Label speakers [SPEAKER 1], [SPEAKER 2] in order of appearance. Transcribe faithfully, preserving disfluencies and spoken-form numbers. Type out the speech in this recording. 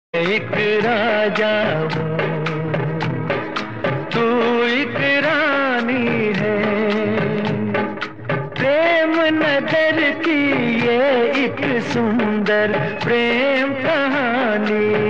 [SPEAKER 1] एक राजा हूँ, तू एक रानी है। प्रेम नगर की ये एक सुंदर प्रेम कहानी